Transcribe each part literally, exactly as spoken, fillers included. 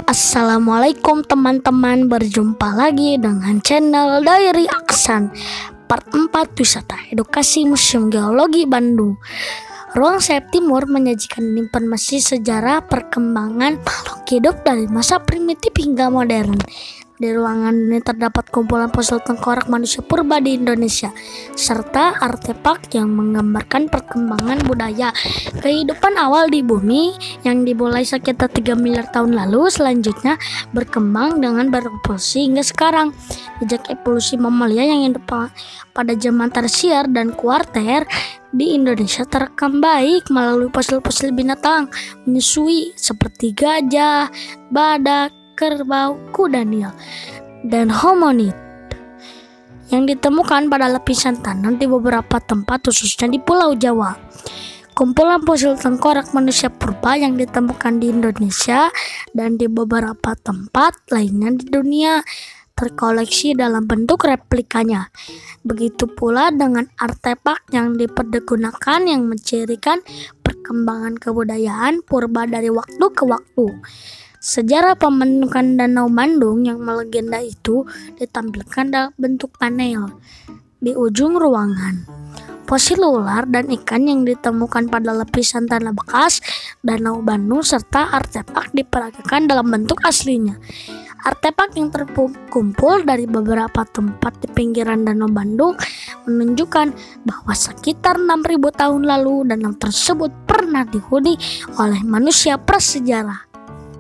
Assalamualaikum teman-teman, berjumpa lagi dengan channel Diary Aksan Part empat Wisata Edukasi Museum Geologi Bandung. Ruang sayap timur menyajikan informasi sejarah perkembangan makhluk hidup dari masa primitif hingga modern. Di ruangan ini terdapat kumpulan fosil tengkorak manusia purba di Indonesia, serta artefak yang menggambarkan perkembangan budaya kehidupan awal di bumi yang dimulai sekitar tiga miliar tahun lalu, selanjutnya berkembang dengan berevolusi hingga sekarang. Jejak evolusi mamalia yang hidup pada zaman tersier dan kuarter di Indonesia terekam baik melalui fosil-fosil binatang menyusui seperti gajah, badak, kerbau, kuda nil, dan hominid yang ditemukan pada lapisan tanah di beberapa tempat, khususnya di Pulau Jawa. Kumpulan fosil tengkorak manusia purba yang ditemukan di Indonesia dan di beberapa tempat lainnya di dunia terkoleksi dalam bentuk replikanya. Begitu pula dengan artefak yang dipergunakan yang mencirikan perkembangan kebudayaan purba dari waktu ke waktu. Sejarah pembentukan Danau Bandung yang melegenda itu ditampilkan dalam bentuk panel di ujung ruangan. Fosil ular dan ikan yang ditemukan pada lapisan tanah bekas Danau Bandung serta artefak diperagakan dalam bentuk aslinya. Artefak yang terkumpul dari beberapa tempat di pinggiran Danau Bandung menunjukkan bahwa sekitar enam ribu tahun lalu danau tersebut pernah dihuni oleh manusia prasejarah.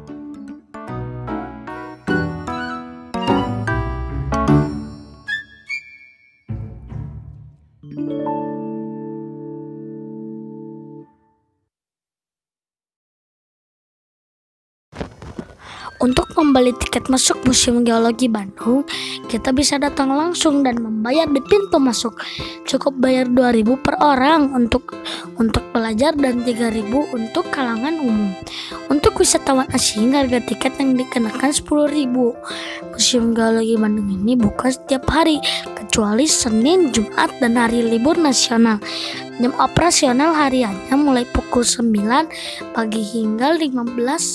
Untuk membeli tiket masuk Museum Geologi Bandung, kita bisa datang langsung dan membayar di pintu masuk. Cukup bayar dua ribu per orang untuk untuk pelajar dan tiga ribu untuk kalangan umum. Untuk wisatawan asing, harga tiket yang dikenakan sepuluh ribu. Museum Geologi Bandung ini buka setiap hari kecuali Senin, Jumat, dan hari libur nasional. Jam operasional hariannya mulai pukul sembilan pagi hingga lima belas.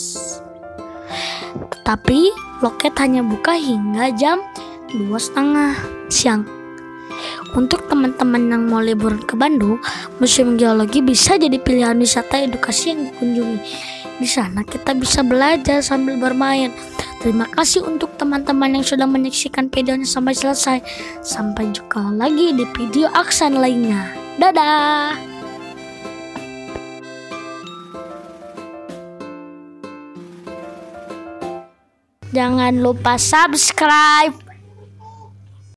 Tapi loket hanya buka hingga jam dua setengah siang. Untuk teman-teman yang mau liburan ke Bandung, Museum Geologi bisa jadi pilihan wisata edukasi yang dikunjungi. Di sana kita bisa belajar sambil bermain. Terima kasih untuk teman-teman yang sudah menyaksikan videonya sampai selesai. Sampai jumpa lagi di video Aksan lainnya. Dadah. Jangan lupa subscribe.